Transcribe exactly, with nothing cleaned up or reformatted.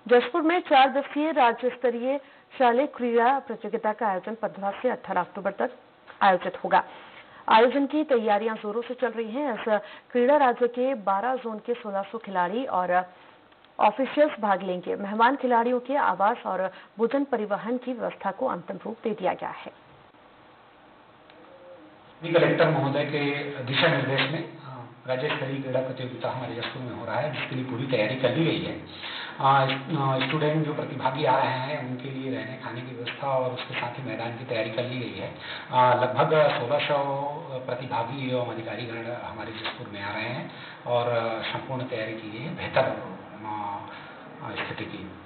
जसपुर में चार दिवसीय राज्य स्तरीय शालेय क्रीड़ा प्रतियोगिता का आयोजन पंद्रह से अठारह अक्टूबर तक आयोजित होगा। आयोजन की तैयारियां जोरों से चल रही हैं। इस क्रीड़ा राज्य के बारह जोन के सोलह सौ खिलाड़ी और ऑफिशियल्स भाग लेंगे। मेहमान खिलाड़ियों के आवास और भोजन परिवहन की व्यवस्था को अंतिम रूप दे दिया गया है। कलेक्टर महोदय के दिशा निर्देश में राज्य स्तरीय क्रीड़ा प्रतियोगिता हमारे जसपुर में हो रहा है, जिसके लिए पूरी तैयारी कर ली गई है। स्टूडेंट जो प्रतिभागी आ रहे हैं उनके लिए रहने खाने की व्यवस्था और उसके साथ ही मैदान की तैयारी कर ली गई है। लगभग सोलह सौ प्रतिभागी एवं अधिकारीगण हमारे जसपुर में आ रहे हैं और संपूर्ण तैयारी की गई है बेहतर स्थिति की।